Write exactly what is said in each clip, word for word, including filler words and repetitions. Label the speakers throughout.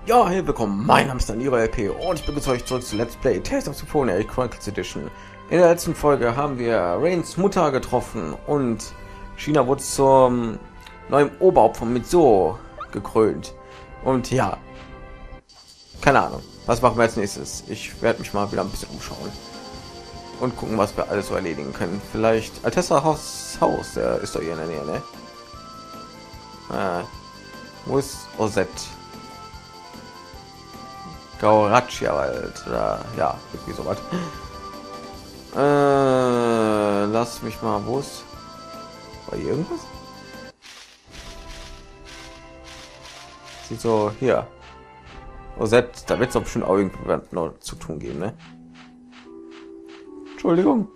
Speaker 1: Ja, hey, willkommen. Mein Name ist Daniel L P und ich begrüße euch zurück zu Let's Play Tales of Symphonia Chronicles Edition. In der letzten Folge haben wir Rains Mutter getroffen und China wurde zum neuen Oberhaupt von Mitsuo gekrönt. Und ja, keine Ahnung, was machen wir als nächstes? Ich werde mich mal wieder ein bisschen umschauen und gucken, was wir alles so erledigen können. Vielleicht Altessa Haus, Haus, der ist doch hier in der Nähe, ne? Äh, wo ist Osette? Gaurachia Wald oder ja, irgendwie sowas. Äh, lass mich mal, wo ist war hier irgendwas? Sieht so hier. Osette, da wird es doch bestimmt auch irgendwas noch zu tun geben, ne? Entschuldigung.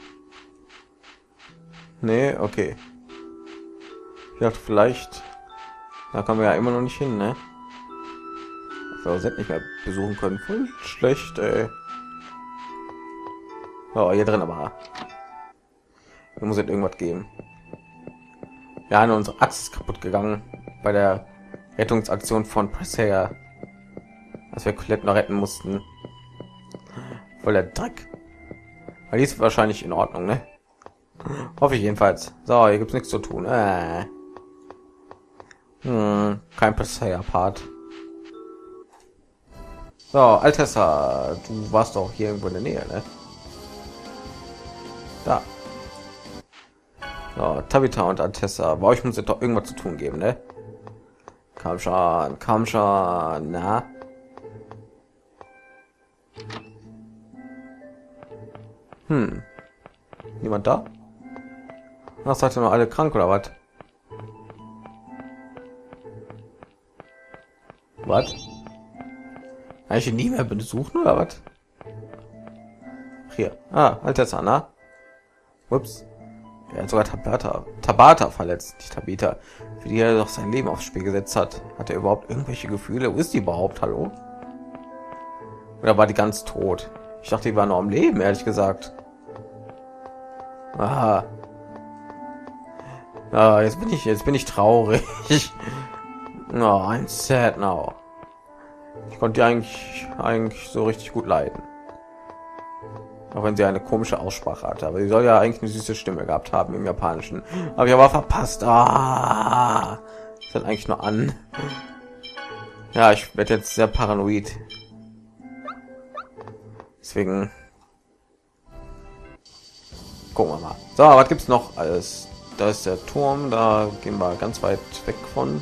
Speaker 1: Nee, okay. Ich dachte vielleicht, da kommen wir ja immer noch nicht hin, ne? Osette nicht mehr besuchen können. Voll schlecht, ey. Oh, hier drin aber. Da muss es irgendwas geben. Ja, unsere Axt ist kaputt gegangen bei der Rettungsaktion von Presea, als wir Colette noch retten mussten. Voll der Dreck. Weil die ist wahrscheinlich in Ordnung, ne? Hoffe ich jedenfalls. So, hier gibt's nichts zu tun. Äh. Hm, kein Presea-Part. So, Altessa, du warst doch hier irgendwo in der Nähe, ne? Da. So, Tabitha und Altessa, bei euch muss es doch irgendwas zu tun geben, ne? Komm schon, komm schon, na? Hm. Niemand da? Ach, seid ihr noch alle krank oder was? Was? Eigentlich nie mehr besuchen oder was? Hier. Ah, Altessa, na? Ups. Er hat sogar Tabata, Tabata verletzt, nicht Tabitha, für die er doch sein Leben aufs Spiel gesetzt hat. Hat er überhaupt irgendwelche Gefühle? Wo ist die überhaupt? Hallo? Oder war die ganz tot? Ich dachte, die war noch am Leben, ehrlich gesagt. Aha. Ah, jetzt bin ich, jetzt bin ich traurig. Oh, I'm sad now. Ich konnte die eigentlich, eigentlich so richtig gut leiden. Auch wenn sie eine komische Aussprache hatte, aber sie soll ja eigentlich eine süße Stimme gehabt haben im Japanischen. Aber ich aber verpasst. Ah, das hat eigentlich nur an. Ja, ich werde jetzt sehr paranoid. Deswegen gucken wir mal. So, was gibt's noch alles? Da ist der Turm, da gehen wir ganz weit weg von.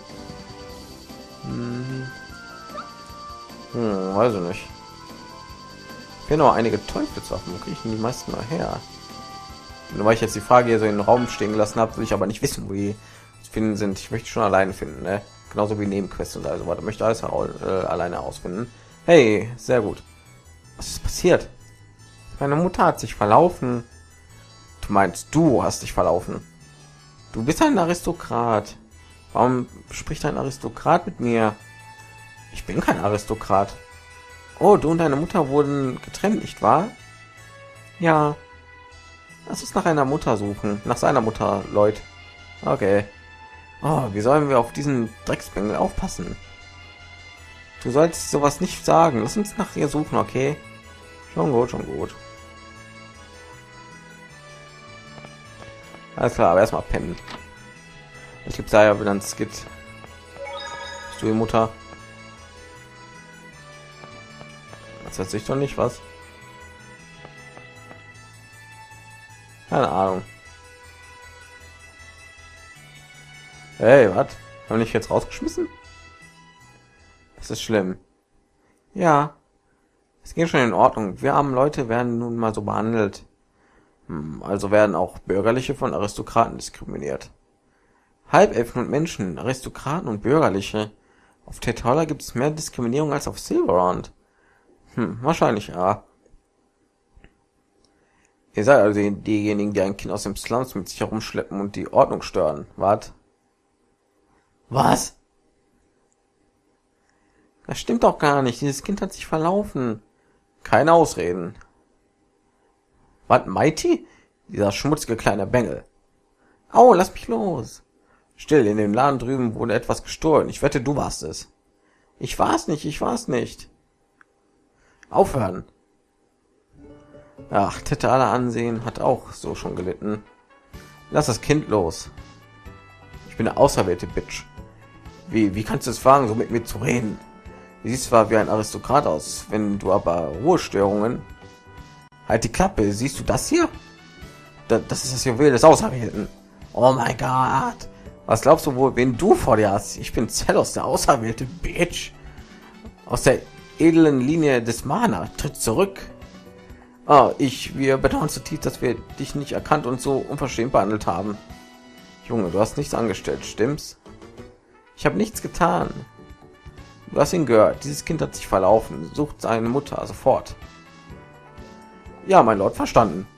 Speaker 1: Hm, hm weiß ich nicht. Hier noch einige Teufelswaffen, wo kriege ich die meisten mal her? Und weil ich jetzt die Frage hier so in den Raum stehen gelassen habe, will ich aber nicht wissen, wo die zu finden sind. Ich möchte schon alleine finden, ne? Genauso wie Nebenquests und also weiter. Möchte alles äh, alleine ausfinden. Hey, sehr gut. Was ist passiert? Meine Mutter hat sich verlaufen. Du meinst, du hast dich verlaufen? Du bist ein Aristokrat. Warum spricht ein Aristokrat mit mir? Ich bin kein Aristokrat. Oh, du und deine Mutter wurden getrennt, nicht wahr? Ja. Lass uns nach einer Mutter suchen. Nach seiner Mutter, Leute. Okay. Oh, wie sollen wir auf diesen Drecksbengel aufpassen? Du sollst sowas nicht sagen. Lass uns nach ihr suchen, okay? Schon gut, schon gut. Alles klar, aber erstmal pennen. Ich gibt da ja wieder ein Skit. Bist du die Mutter? Das weiß ich doch nicht, was. Keine Ahnung. Hey, was? Haben ich jetzt rausgeschmissen? Das ist schlimm. Ja. Es geht schon in Ordnung. Wir armen Leute werden nun mal so behandelt. Hm, also werden auch Bürgerliche von Aristokraten diskriminiert. Halbelfen und Menschen, Aristokraten und Bürgerliche. Auf Tetala gibt es mehr Diskriminierung als auf Silverand. Hm, wahrscheinlich ja. Ihr seid also diejenigen, die ein Kind aus dem Slums mit sich herumschleppen und die Ordnung stören. Wart? Was? Das stimmt doch gar nicht. Dieses Kind hat sich verlaufen. Keine Ausreden. Was, Mighty? Dieser schmutzige kleine Bengel. Au, lass mich los. Still, in dem Laden drüben wurde etwas gestohlen. Ich wette, du warst es. Ich war's nicht, ich war's nicht. Aufhören. Ach, Tette aller Ansehen hat auch so schon gelitten. Lass das Kind los. Ich bin eine auserwählte Bitch. Wie, wie kannst du es wagen, so mit mir zu reden? Du siehst zwar wie ein Aristokrat aus, wenn du aber Ruhestörungen... Halt die Klappe, siehst du das hier? Da, das ist das Juwel des Auserwählten. Oh mein Gott. Was glaubst du wohl, wen du vor dir hast? Ich bin Zelos, der auserwählte Bitch. Aus der edlen Linie des Mana. Tritt zurück. Oh, ich, wir bedauern zutiefst, dass wir dich nicht erkannt und so unverschämt behandelt haben. Junge, du hast nichts angestellt, stimmt's? Ich habe nichts getan. Du hast ihn gehört. Dieses Kind hat sich verlaufen. Sucht seine Mutter sofort. Ja, mein Lord, verstanden.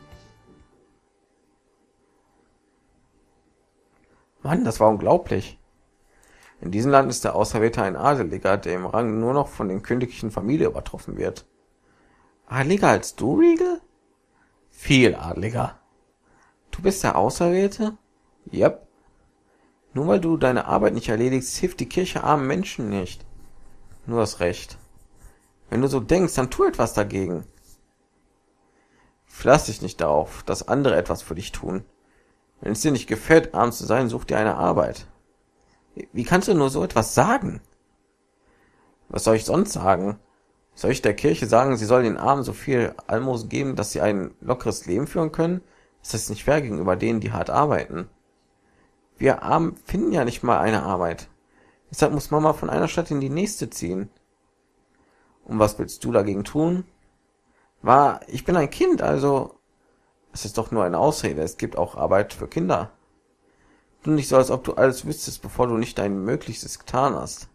Speaker 1: Mann, das war unglaublich. In diesem Land ist der Auserwählte ein Adeliger, der im Rang nur noch von den königlichen Familie übertroffen wird. Adeliger als du, Regal? Viel adeliger. Du bist der Auserwählte? Yep. Nur weil du deine Arbeit nicht erledigst, hilft die Kirche armen Menschen nicht. Nur das Recht. Wenn du so denkst, dann tu etwas dagegen. Verlass dich nicht darauf, dass andere etwas für dich tun. Wenn es dir nicht gefällt, arm zu sein, such dir eine Arbeit. Wie kannst du nur so etwas sagen? Was soll ich sonst sagen? Soll ich der Kirche sagen, sie soll den Armen so viel Almosen geben, dass sie ein lockeres Leben führen können? Ist das nicht fair gegenüber denen, die hart arbeiten? Wir Armen finden ja nicht mal eine Arbeit. Deshalb muss Mama von einer Stadt in die nächste ziehen. Und was willst du dagegen tun? War, ich bin ein Kind, also... Es ist doch nur eine Ausrede, es gibt auch Arbeit für Kinder. Du nicht so, als ob du alles wüsstest, bevor du nicht dein Möglichstes getan hast.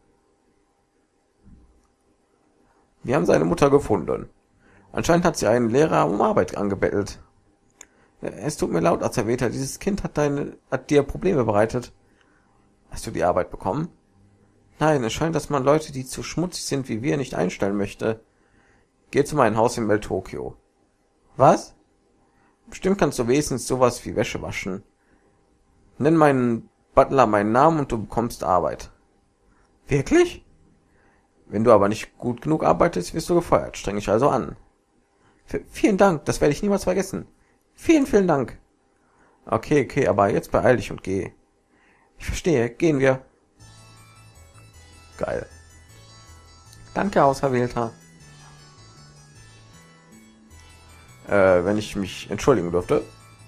Speaker 1: Wir haben seine Mutter gefunden. Anscheinend hat sie einen Lehrer um Arbeit angebettelt. Es tut mir leid, Auserwählter, dieses Kind hat, deine, hat dir Probleme bereitet. Hast du die Arbeit bekommen? Nein, es scheint, dass man Leute, die zu schmutzig sind wie wir, nicht einstellen möchte. Geh zu meinem Haus in Welt Tokio. Was? Bestimmt kannst du wenigstens sowas wie Wäsche waschen. Nenn meinen Butler meinen Namen und du bekommst Arbeit. Wirklich? Wenn du aber nicht gut genug arbeitest, wirst du gefeuert. Streng dich also an. V vielen Dank, das werde ich niemals vergessen. Vielen, vielen Dank. Okay, okay, aber jetzt beeil dich und geh. Ich verstehe, gehen wir. Geil. Danke, Auserwählter. Äh, wenn ich mich entschuldigen dürfte.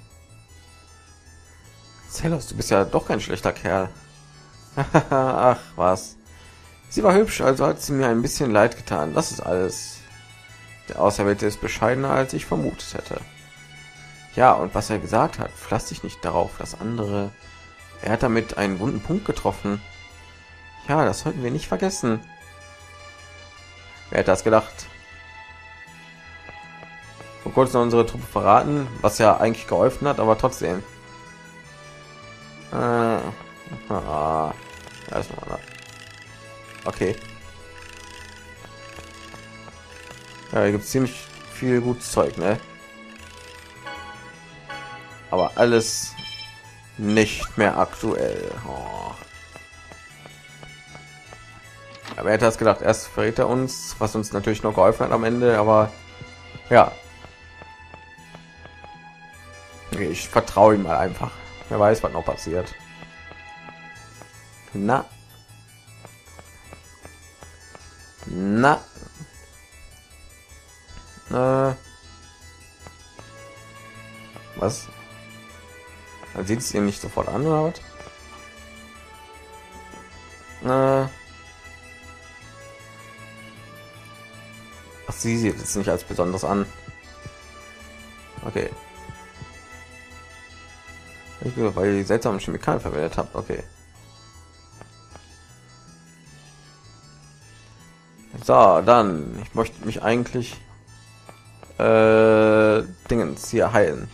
Speaker 1: Zelos, du bist ja doch kein schlechter Kerl. Ach, was. Sie war hübsch, also hat sie mir ein bisschen leid getan. Das ist alles. Der Auserwählte ist bescheidener, als ich vermutet hätte. Ja, und was er gesagt hat, verlass dich nicht darauf, dass andere... Er hat damit einen wunden Punkt getroffen. Ja, das sollten wir nicht vergessen. Wer hätte das gedacht? Vor kurzem unsere Truppe verraten, was ja eigentlich geholfen hat, aber trotzdem. Äh, ah, erstmal. Okay. Ja, hier gibt es ziemlich viel gutes Zeug, ne? Aber alles nicht mehr aktuell. Oh. Aber er hätte das gedacht, erst verrät er uns, was uns natürlich noch geholfen hat am Ende, aber ja. Okay, ich vertraue ihm mal einfach. Wer weiß, was noch passiert. Na. Na. Äh. Was? Dann sieht es ihr nicht sofort an, oder was? Äh. Ach, sie sieht es nicht als besonders an. Okay. Ich will, weil ich seltsame Chemikalien verwendet habe. Okay. So, dann. Ich möchte mich eigentlich äh, Dingens hier heilen.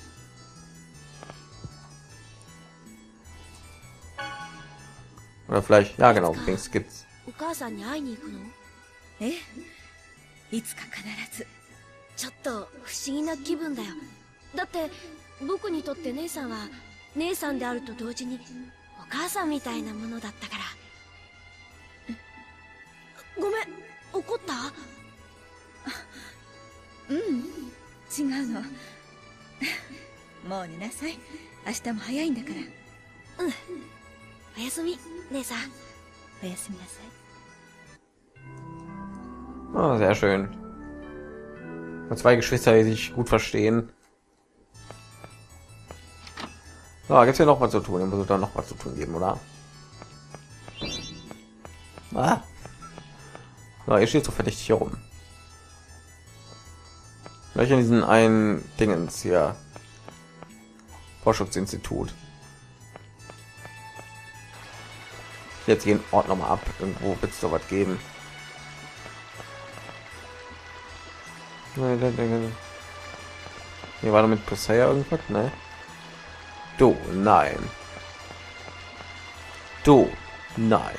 Speaker 1: Oder vielleicht, ja genau, Dings gibt's.
Speaker 2: お母さんに会いに行くの？え？いつか必ず。ちょっと不思議な気分だよ。だって僕にとって姉さんは姉さんであると同時にお母さんみたいなものだったから。 ごめん、怒った？
Speaker 3: うん、違うの。もう寝なさい。明日も早いんだから。
Speaker 2: うん。おやすみ、姉さん。
Speaker 3: おやすみなさい。
Speaker 1: Ah, sehr schön. Und zwei Geschwister, die sich gut verstehen. So, gibt es hier noch was zu tun? Hier muss es da noch was zu tun geben, oder? Ah. So, hier steht so verdächtig hier rum. Gleich in diesen einen Dingens hier. Forschungsinstitut. Jetzt jeden Ort noch mal ab. Irgendwo wird es so was geben. Hier war damit bisher irgendwas, ne? Du, nein. Du, nein.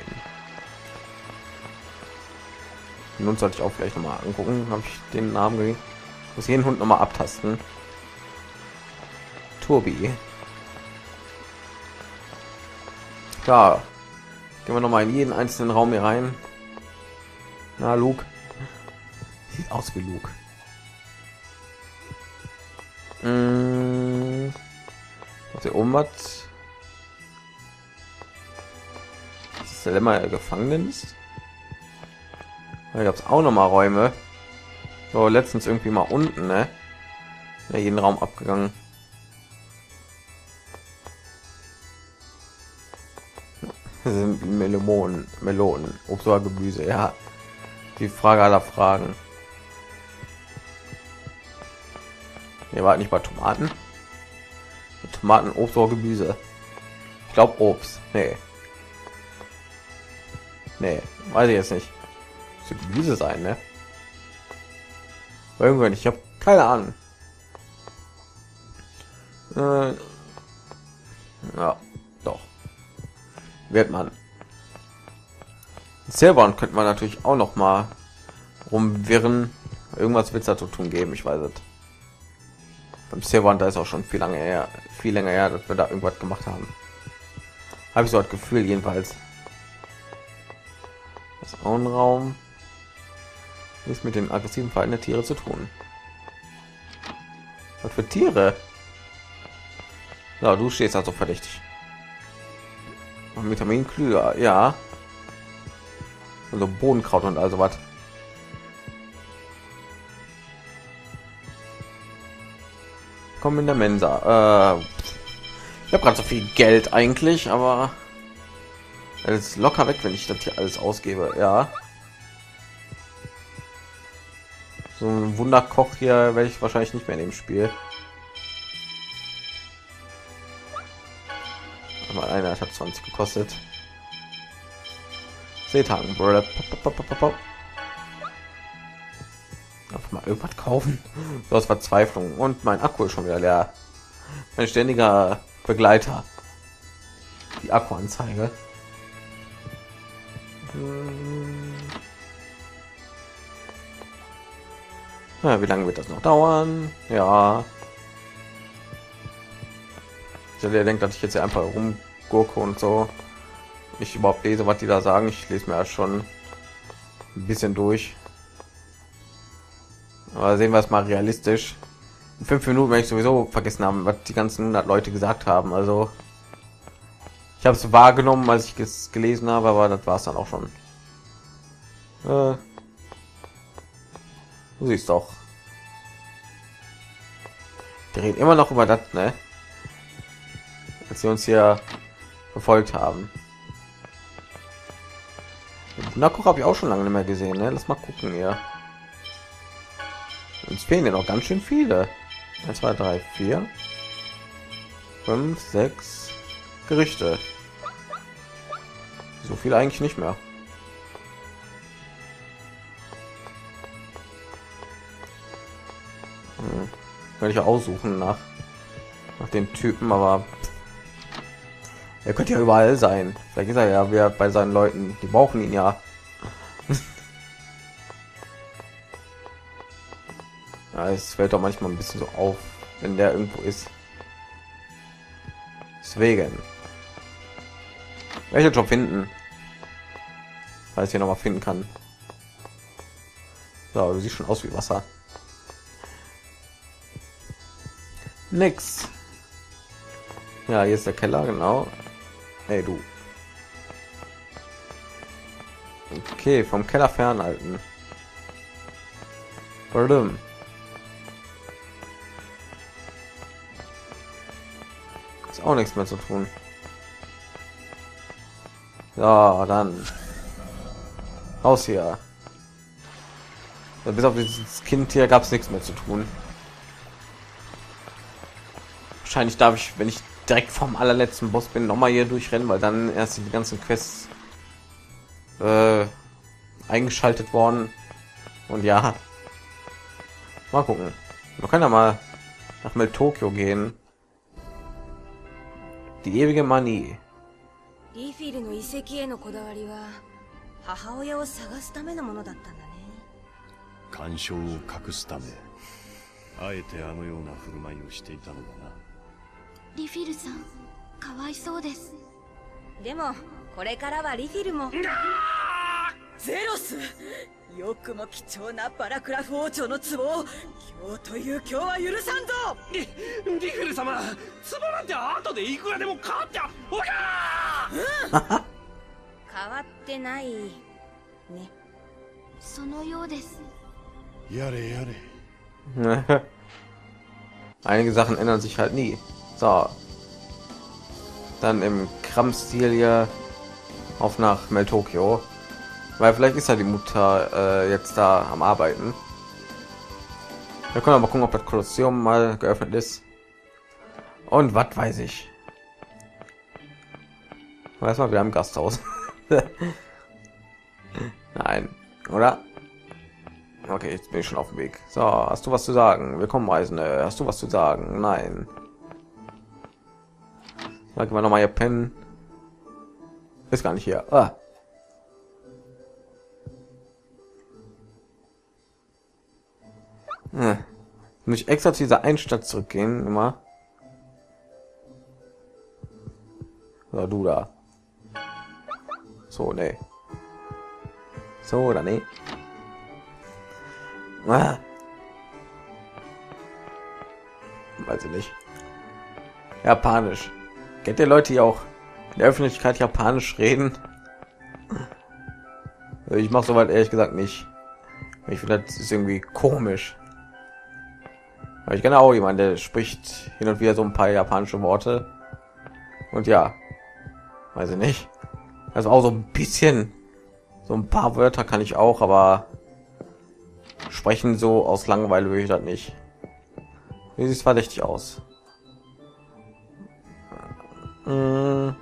Speaker 1: Nun sollte ich auch vielleicht noch mal angucken. Habe ich den Namen gegeben? Muss jeden Hund noch mal abtasten. Tobi. Klar. Gehen wir noch mal in jeden einzelnen Raum hier rein. Na, Luke. Sieht aus wie Luke. Hm. Was hier oben hat. Das ist der Lämmer der Gefangenen ist. Da gab es auch noch mal Räume. So, letztens irgendwie mal unten, ne? Ja, jeden Raum abgegangen. Das sind Melonen, Melonen, Obst oder Gemüse, ja. Die Frage aller Fragen. Ihr wart nicht bei Tomaten? Tomaten, Obst oder Gemüse? Ich glaube Obst. Nee. Nee, weiß ich jetzt nicht. Muss Gemüse sein, ne? Irgendwann, ich habe keine Ahnung. Äh, ja, doch. Wird man. Silbern könnte man natürlich auch noch mal rumwirren. Irgendwas wird es da zu tun geben, ich weiß es. Beim Silbern, da ist auch schon viel lange her, viel länger her, dass wir da irgendwas gemacht haben. Habe ich so das Gefühl jedenfalls. Das ist auch ein Raum. Nichts mit den aggressiven Verhalten der Tiere zu tun. Was für Tiere? Ja, du stehst also verdächtig. Vitamin Klüger, ja. Also Bodenkraut und also was. Kommen in der Mensa. Äh, ich habe gerade so viel Geld eigentlich, aber es ist locker weg, wenn ich das hier alles ausgebe. Ja. So ein Wunderkoch hier werde ich wahrscheinlich nicht mehr in dem Spiel. Aber einer hat zwanzig gekostet. Seetang. Einfach mal irgendwas kaufen. So aus Verzweiflung. Und mein Akku ist schon wieder leer. Mein ständiger Begleiter. Die Akkuanzeige. Ja, wie lange wird das noch dauern? Ja. Ich hätte denkt, dass ich jetzt hier einfach rumgurke und so. Ich überhaupt lese, was die da sagen. Ich lese mir ja schon ein bisschen durch. Aber sehen wir es mal realistisch. In fünf Minuten, wenn ich sowieso vergessen haben, was die ganzen hundert Leute gesagt haben. Also ich habe es wahrgenommen, als ich es gelesen habe, aber das war es dann auch schon. Äh, du siehst doch. Die reden immer noch über das, ne? Als sie uns hier verfolgt haben. Wunderkoch habe ich auch schon lange nicht mehr gesehen, ne? Lass mal gucken hier. Uns fehlen ja noch ganz schön viele. eins, zwei, drei, vier, fünf, sechs Gerichte. So viel eigentlich nicht mehr. Hm. Könnte ich ja aussuchen nach nach den Typen, aber er könnte ja überall sein. Vielleicht ist er ja wer bei seinen Leuten. Die brauchen ihn ja. Ja, es fällt doch manchmal ein bisschen so auf, wenn der irgendwo ist. Deswegen. Welche Job finden? Weil ich hier noch mal finden kann. So, du siehst schon aus wie Wasser. Nix. Ja, hier ist der Keller, genau. Hey, du. Okay, vom Keller fernhalten. Warum? Ist auch nichts mehr zu tun. Ja, dann raus hier. Bis auf dieses Kind hier gab es nichts mehr zu tun. Wahrscheinlich darf ich, wenn ich direkt vom allerletzten Boss bin, noch mal hier durchrennen, weil dann erst die ganzen Quests äh, eingeschaltet worden. Und ja, mal gucken. Wir können ja mal nach Mel Tokyo gehen. Die ewige Manie.
Speaker 2: リフィルの遺跡へのこだわりは母親を探すためのものだったんだね。
Speaker 4: 干渉を隠すため、あえてあのような振る舞いをしていたのだな。
Speaker 2: リフィルさん、かわいそうです。でもこれからはリフィルも。
Speaker 3: ゼロス、よくも貴重なバラクラフ王朝の壺を今日という今日は許さんぞ。
Speaker 5: リリフィル様、壺なんて後でいくらでも買っておかー、
Speaker 2: 変わってないね。そのようです。
Speaker 4: やれやれ。
Speaker 1: Einige Sachen ändern sich halt nie. So, dann im Kram-Stil hier auf nach Mel Tokyo, weil vielleicht ist ja die Mutter äh, jetzt da am Arbeiten. Wir können aber gucken, ob das Kolosseum mal geöffnet ist. Und was weiß ich. Erstmal wieder im Gasthaus. Nein, oder? Okay, jetzt bin ich schon auf dem Weg. So, hast du was zu sagen? Willkommen, Reisende. Hast du was zu sagen? Nein. Sagen wir noch mal hier pennen. Ist gar nicht hier. Ah. Hm. Muss ich extra zu dieser Einstadt zurückgehen immer. So, du da. So, nee. So oder nee. Ah. Weiß ich nicht. Japanisch. Kennt ihr Leute, die auch in der Öffentlichkeit Japanisch reden? Ich mache soweit ehrlich gesagt nicht. Ich finde, das ist irgendwie komisch. Aber ich kenne auch jemanden, der spricht hin und wieder so ein paar japanische Worte. Und ja, weiß ich nicht. Also auch so ein bisschen, so ein paar Wörter kann ich auch, aber sprechen so aus Langeweile würde ich das nicht. Wie sieht es verdächtig aus? Hm.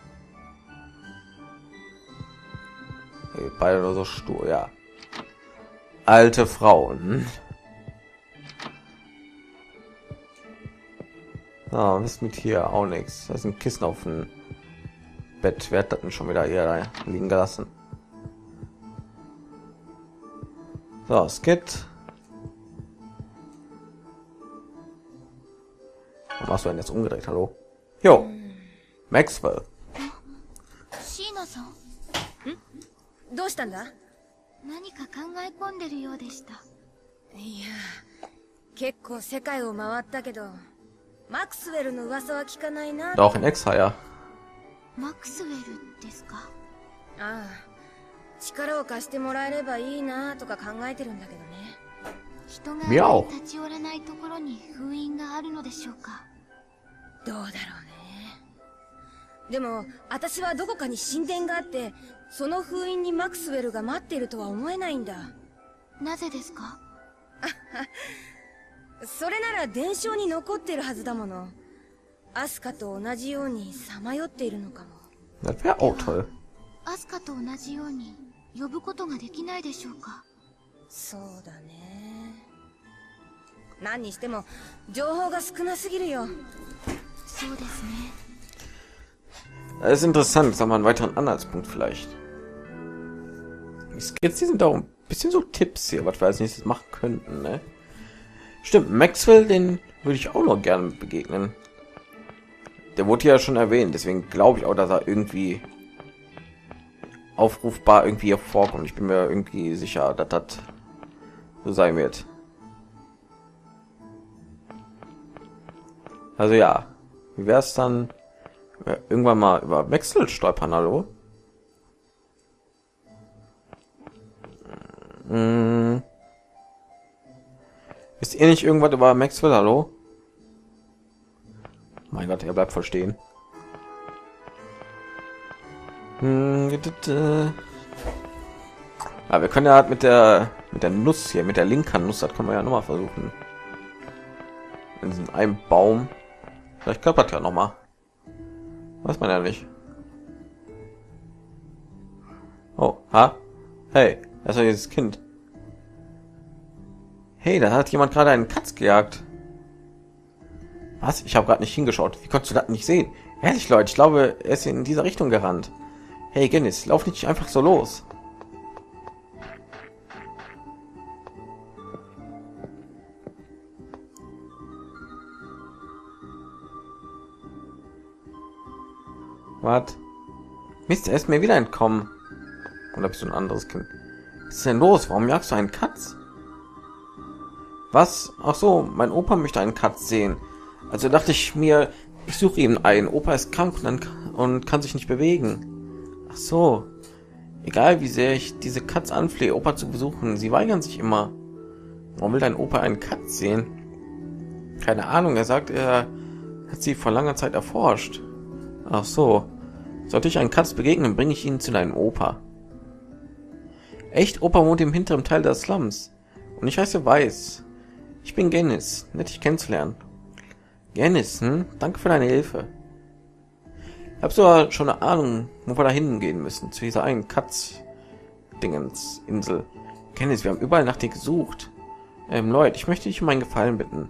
Speaker 1: Beide nur so stur, ja. Alte Frauen. Ah, was mit hier auch nichts. Das ist ein Kissen auf dem Bett. Wer hat das denn schon wieder hier da liegen gelassen? So, Skit. Warum hast du denn jetzt umgedreht? Hallo? Jo, Maxwell.
Speaker 2: シーナさん、
Speaker 3: どうしたんだ？
Speaker 2: 何か考え込んでるようでした。
Speaker 3: いや、結構世界を回ったけど、マクスウェルの噂は聞かないな。
Speaker 1: Auch in Exile.
Speaker 2: マクスウェルですか？
Speaker 3: ああ、力を貸してもらえればいいなとか考えてるんだけどね。
Speaker 2: 人が立ち寄らないところに封印があるのでしょうか？
Speaker 3: どうだろうね。でも私はどこかに神殿があって、その封印にマクスウェルが待っているとは思えないんだ。
Speaker 2: なぜですか？
Speaker 3: それなら伝承に残ってるはずだもの。アスカと同じようにさまよっているのかも。
Speaker 1: Das wäre auch toll.
Speaker 2: アスカと同じように呼ぶことができないでしょうか？
Speaker 3: そうだね。何にしても情報が少なすぎるよ。
Speaker 2: そうですね。
Speaker 1: Das ist interessant, sagen wir einen weiteren Anhaltspunkt vielleicht. Die Skits, die sind auch ein bisschen so Tipps hier, was wir als nächstes machen könnten, ne? Stimmt, Maxwell, den würde ich auch noch gerne begegnen. Der wurde ja schon erwähnt, deswegen glaube ich auch, dass er irgendwie aufrufbar irgendwie hier vorkommt. Ich bin mir irgendwie sicher, dass das so sein wird. Also ja, wie wäre es dann äh, irgendwann mal über Wechsel stolpern? Hallo? Hm. Wisst ihr nicht irgendwas über Maxwell? Hallo? Mein Gott, er bleibt voll stehen. Hm, aber wir können ja mit der mit der Nuss hier, mit der linken Nuss, das können wir ja noch mal versuchen. In diesem einen Baum. Vielleicht klappert ja noch mal. Weiß man ja nicht. Oh, ha? Hey, das ist dieses Kind. Hey, da hat jemand gerade einen Katz gejagt. Was? Ich habe gerade nicht hingeschaut. Wie konntest du das nicht sehen? Ehrlich, Leute, ich glaube, er ist in dieser Richtung gerannt. Hey, Gennis, lauf nicht einfach so los. Was? Mist, er ist mir wieder entkommen. Oder bist du ein anderes Kind? Was ist denn los? Warum jagst du einen Katz? Was? Ach so, mein Opa möchte einen Katz sehen. Also dachte ich mir, ich suche ihm einen. Opa ist krank und, dann, und kann sich nicht bewegen. Ach so. Egal wie sehr ich diese Katz anflehe, Opa zu besuchen, sie weigern sich immer. Warum will dein Opa einen Katz sehen? Keine Ahnung, er sagt, er hat sie vor langer Zeit erforscht. Ach so. Sollte ich einen Katz begegnen, bringe ich ihn zu deinem Opa. Echt? Opa wohnt im hinteren Teil des Slums. Und ich heiße Weiß. Ich bin Gennis. Nett, dich kennenzulernen. Gennis, hm? Danke für deine Hilfe. Ich habe sogar schon eine Ahnung, wo wir da hingehen müssen. Zu dieser einen Katz-Dingens-Insel. Gennis, wir haben überall nach dir gesucht. Ähm, Leute, ich möchte dich um einen Gefallen bitten.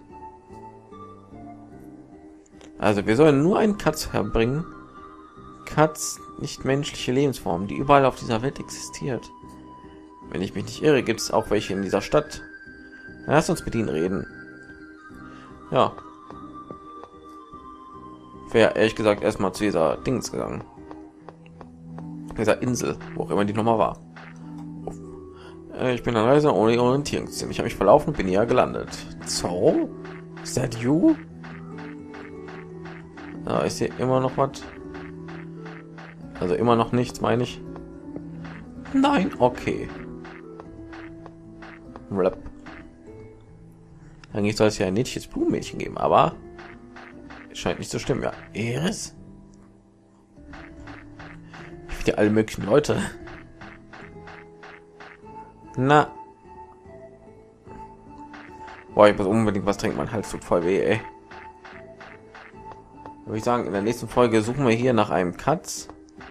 Speaker 1: Also, wir sollen nur einen Katz herbringen. Katz, nicht menschliche Lebensform, die überall auf dieser Welt existiert. Wenn ich mich nicht irre, gibt es auch welche in dieser Stadt. Lass uns mit ihnen reden. Ja. Wäre ehrlich gesagt erstmal zu dieser Dings gegangen. Dieser Insel, wo auch immer die Nummer war. Ich bin eine Reise ohne Orientierungssinn. Ich habe mich verlaufen und bin hier gelandet. So? Ist that you? Da ist hier immer noch was. Also immer noch nichts, meine ich. Nein, okay. Rap. Eigentlich soll es ja ein niedliches Blumenmädchen geben, aber es scheint nicht zu stimmen. Ja, Eris. Ich will ja alle möglichen Leute. Na. Boah, ich muss unbedingt was trinken. Mein Hals tut voll weh, ey. Würde ich sagen, in der nächsten Folge suchen wir hier nach einem Katz.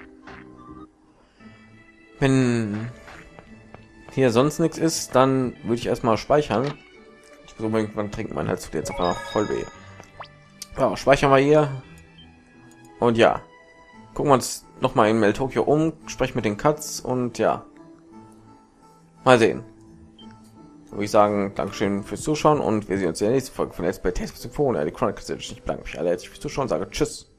Speaker 1: Wenn hier sonst nichts ist, dann würde ich erstmal speichern. Ich muss unbedingt trinken. Mein Hals tut jetzt auf einmal voll weh. Ja, speichern wir hier. Und ja, gucken wir uns noch mal in Mel Tokyo um, sprechen mit den Katz und ja, mal sehen. Würde ich sagen, Dankeschön fürs Zuschauen und wir sehen uns in der nächsten Folge von Let's Play Tales of Symphonia, die Chronicles. Ich bedanke mich alle herzlich fürs Zuschauen, sage Tschüss.